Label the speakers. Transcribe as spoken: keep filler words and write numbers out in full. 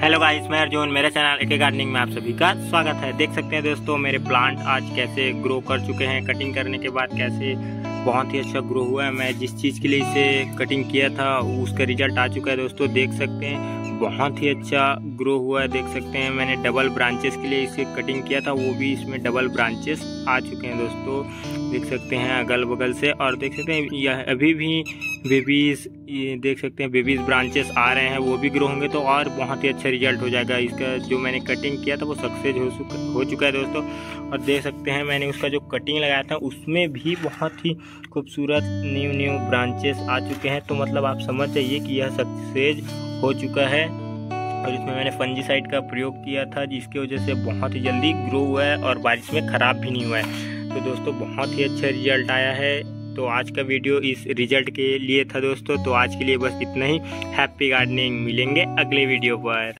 Speaker 1: Hello guys, मैं अर्जुन। मेरे channel एके gardening में आप सभी का स्वागत है। देख सकते हैं दोस्तों, मेरे प्लांट आज कैसे ग्रो कर चुके हैं। कटिंग करने के बाद कैसे बहुत ही अच्छा ग्रो हुआ है। मैं जिस चीज़ के लिए इसे कटिंग किया था उसका रिजल्ट आ चुका है दोस्तों। देख सकते हैं बहुत ही अच्छा ग्रो हुआ है। देख सकते हैं मैंने डबल ब्रांचेस के लिए इसे कटिंग किया था, वो भी इसमें डबल ब्रांचेस आ चुके हैं दोस्तों। देख सकते हैं अगल बगल से, और देख सकते हैं यह अभी भी बेबीज, ये देख सकते हैं बेबीज ब्रांचेस आ रहे हैं, वो भी ग्रो होंगे तो और बहुत ही अच्छा रिजल्ट हो जाएगा। इसका जो मैंने कटिंग किया था वो सक्सेस हो चुका हो चुका है दोस्तों। और देख सकते हैं मैंने उसका जो कटिंग लगाया था उसमें भी बहुत ही खूबसूरत न्यू न्यू ब्रांचेस आ चुके हैं। तो मतलब आप समझ जाइए कि यह सक्सेस हो चुका है। और इसमें मैंने फंजीसाइड का प्रयोग किया था जिसकी वजह से बहुत ही जल्दी ग्रो हुआ है और बारिश में ख़राब भी नहीं हुआ है। तो दोस्तों बहुत ही अच्छा रिजल्ट आया है। तो आज का वीडियो इस रिजल्ट के लिए था दोस्तों। तो आज के लिए बस इतना ही। Happy gardening. मिलेंगे अगले वीडियो पर।